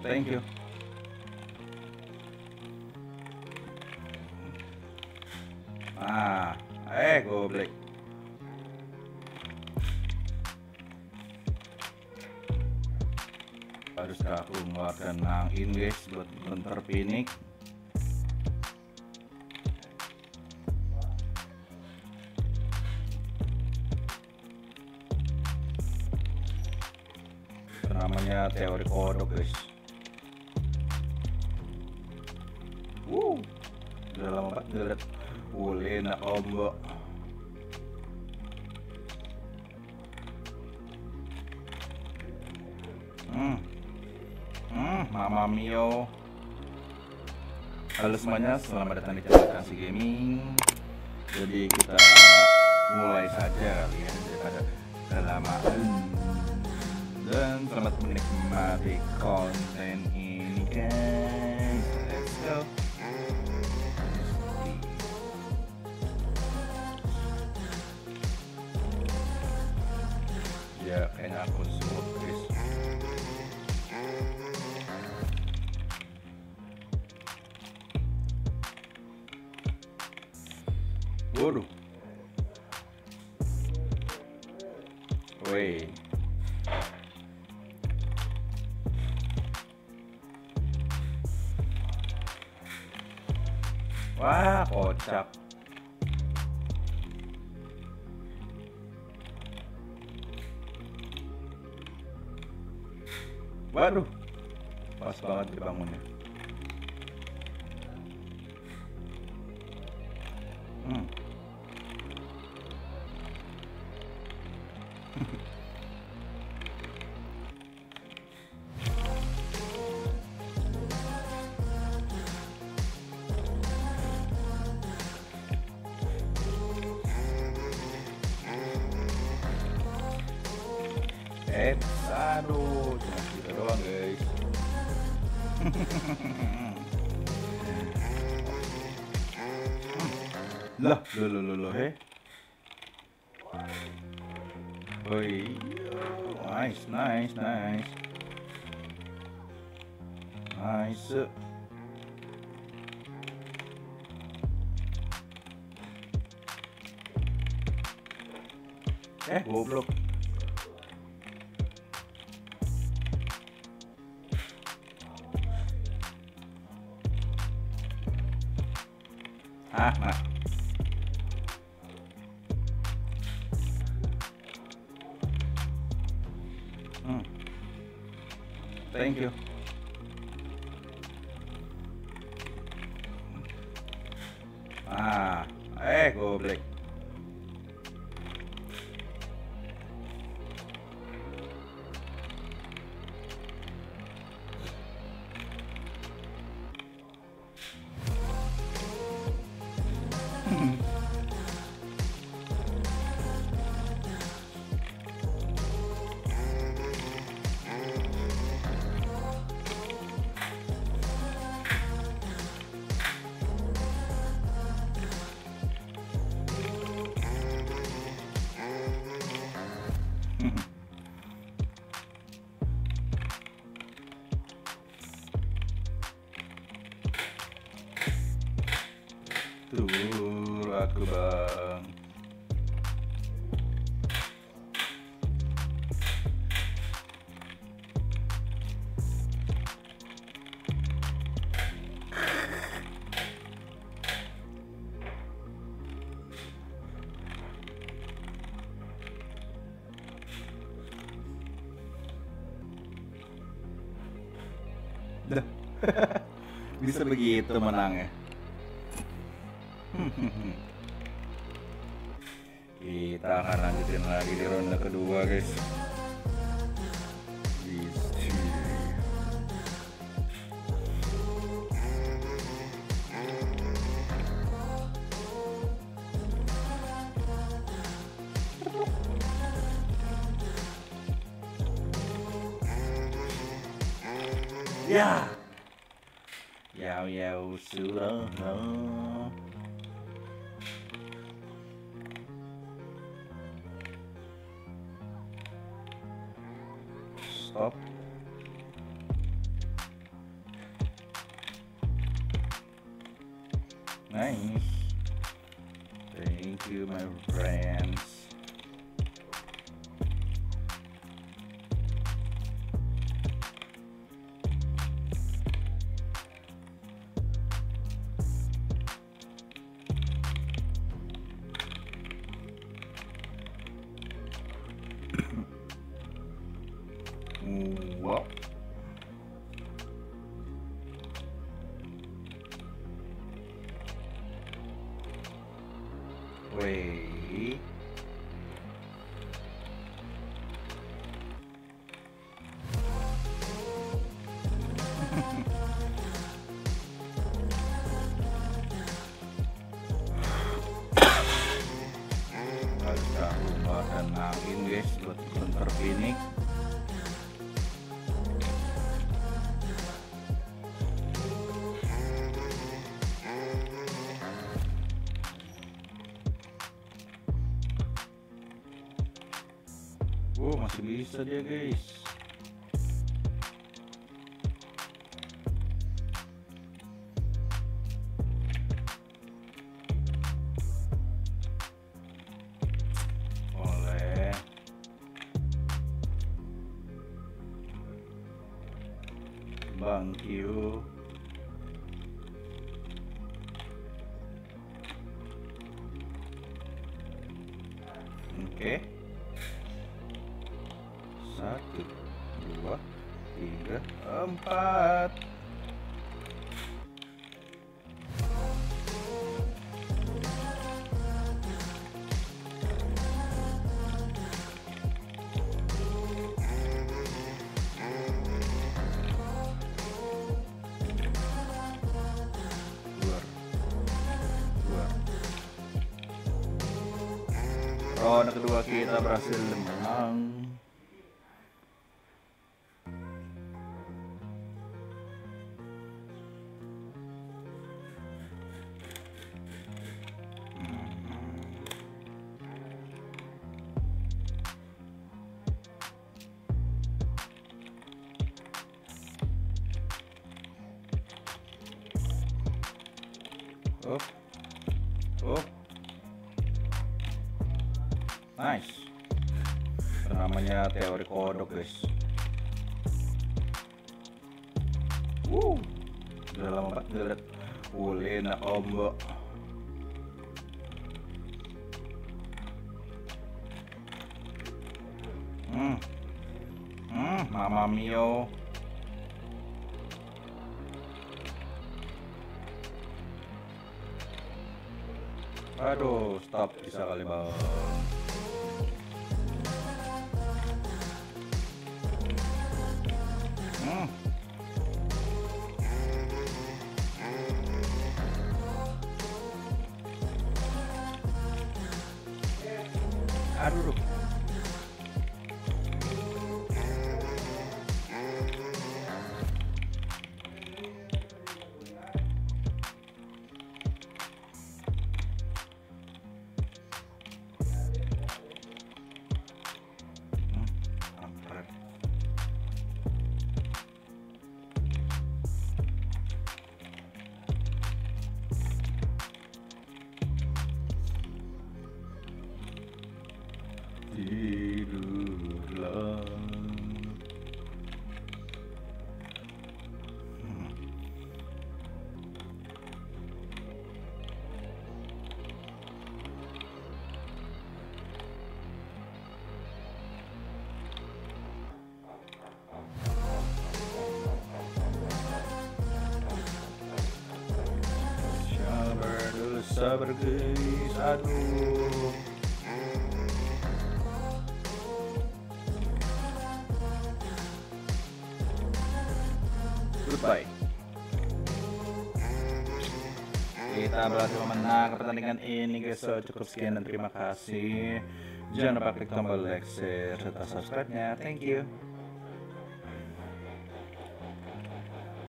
Thank you. Ah, goblek. Haruskah aku mengeluarkan nang invest buat bentar pinik? Itu namanya teori kodok, guys. Udah lama banget ngeliat Ulena combo. Mama Mio. Halo semuanya, selamat datang di channel Kansi Gaming. Jadi kita mulai saja kali ya, daripada kelamaan. Dan selamat menikmati konten ini guys. Let's go. Ya kayaknya aku smooth guys. Waduh. Woi. Wah, kocak. Waduh. Pas banget dibangunnya. Aduh, cuma gitu doang guys. Lah, he. Oh iya, nice. Goblok. Nah. Thank you. Goblek. Tur aku bang. Bisa begitu menangnya. Kita akan lanjutin lagi di ronde kedua guys. Ya. Ya sudah. Stop. Nice. Thank you, my friends. Wow. Wait. Agak lupa tenangin guys buat bentar pinik. Masih bisa dia guys. Oleh Bang Q. Oke. 1, 2, 3, 4. Ronde kedua kita berhasil menang. Oh, nice. Itu namanya teori kodok guys. Udah lama banget gak liat Ulena combo. Mama Mio. Aduh, stop bisa kali bang. Aduh. Tidurlah. Sabar dulu, sabar guys. Aduh. Goodbye. Kita berhasil menang pertandingan ini guys. So, cukup sekian dan terima kasih. Jangan lupa klik tombol like, share, serta subscribe-nya. Thank you.